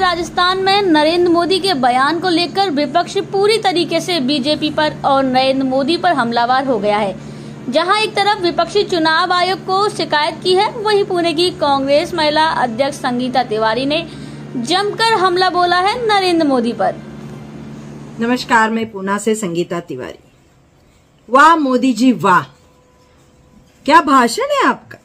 राजस्थान में नरेंद्र मोदी के बयान को लेकर विपक्ष पूरी तरीके से बीजेपी पर और नरेंद्र मोदी पर हमलावर हो गया है। जहां एक तरफ विपक्षी चुनाव आयोग को शिकायत की है, वहीं पुणे की कांग्रेस महिला अध्यक्ष संगीता तिवारी ने जमकर हमला बोला है नरेंद्र मोदी पर। नमस्कार, मैं पूना से संगीता तिवारी। वाह मोदी जी वाह, क्या भाषण है आपका।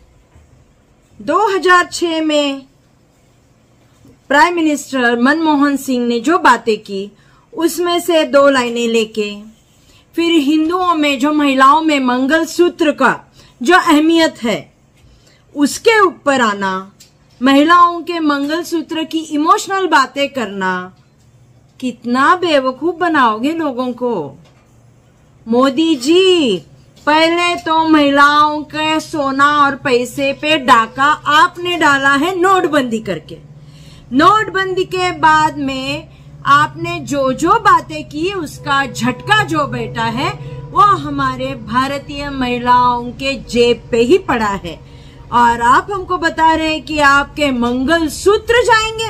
2006 में प्राइम मिनिस्टर मनमोहन सिंह ने जो बातें की उसमें से 2 लाइनें लेके फिर हिंदुओं में जो महिलाओं में मंगलसूत्र का जो अहमियत है उसके ऊपर आना, महिलाओं के मंगलसूत्र की इमोशनल बातें करना, कितना बेवकूफ बनाओगे लोगों को। मोदी जी, पहले तो महिलाओं के सोना और पैसे पे डाका आपने डाला है नोटबंदी करके। नोटबंदी के बाद में आपने जो जो बातें की उसका झटका जो बैठा है वो हमारे भारतीय महिलाओं के जेब पे ही पड़ा है। और आप हमको बता रहे हैं कि आपके मंगलसूत्र जाएंगे।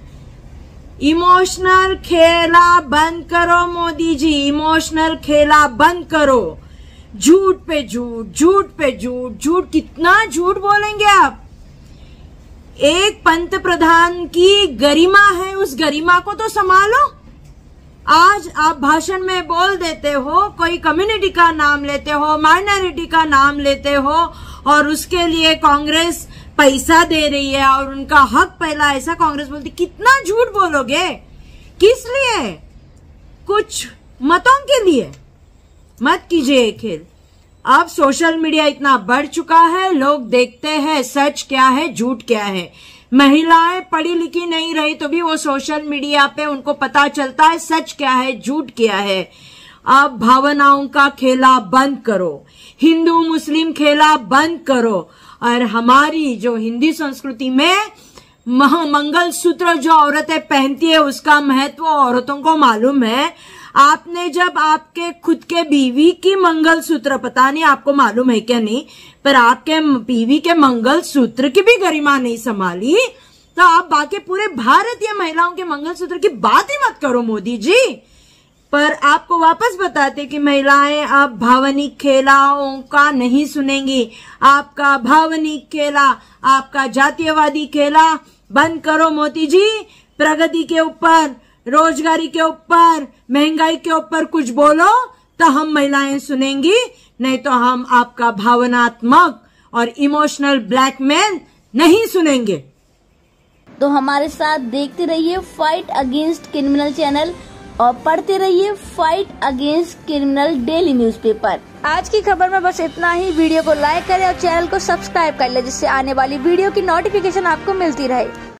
इमोशनल खेला बंद करो मोदी जी, इमोशनल खेला बंद करो। झूठ पे झूठ, झूठ पे झूठ, झूठ कितना झूठ बोलेंगे आप। एक पंत प्रधान की गरिमा है, उस गरिमा को तो संभालो। आज आप भाषण में बोल देते हो, कोई कम्युनिटी का नाम लेते हो, माइनॉरिटी का नाम लेते हो और उसके लिए कांग्रेस पैसा दे रही है और उनका हक पहला, ऐसा कांग्रेस बोलती। कितना झूठ बोलोगे, किस लिए? कुछ मतों के लिए मत कीजिए खेल। अब सोशल मीडिया इतना बढ़ चुका है, लोग देखते हैं सच क्या है झूठ क्या है। महिलाएं पढ़ी लिखी नहीं रही तो भी वो सोशल मीडिया पे उनको पता चलता है सच क्या है झूठ क्या है। अब भावनाओं का खेला बंद करो, हिंदू मुस्लिम खेला बंद करो। और हमारी जो हिंदी संस्कृति में मंगलसूत्र जो औरतें पहनती है उसका महत्व औरतों को मालूम है। आपने जब आपके खुद के बीवी की मंगलसूत्र, पता नहीं आपको मालूम है क्या नहीं, पर आपके बीवी के मंगलसूत्र की भी गरिमा नहीं संभाली तो आप बाकी पूरे भारतीय महिलाओं के मंगलसूत्र की बात ही मत करो मोदी जी। पर आपको वापस बताते कि महिलाएं अब भावनिक खेलाओं का नहीं सुनेंगी। आपका भावनिक खेला, आपका जातीयवादी खेला बंद करो मोदी जी। प्रगति के ऊपर, रोजगारी के ऊपर, महंगाई के ऊपर कुछ बोलो तो हम महिलाएं सुनेंगी, नहीं तो हम आपका भावनात्मक और इमोशनल ब्लैकमेल नहीं सुनेंगे। तो हमारे साथ देखते रहिए फाइट अगेंस्ट क्रिमिनल चैनल और पढ़ते रहिए fight against criminal daily newspaper. आज की खबर में बस इतना ही। वीडियो को लाइक करें और चैनल को सब्सक्राइब कर ले जिससे आने वाली वीडियो की नोटिफिकेशन आपको मिलती रहे।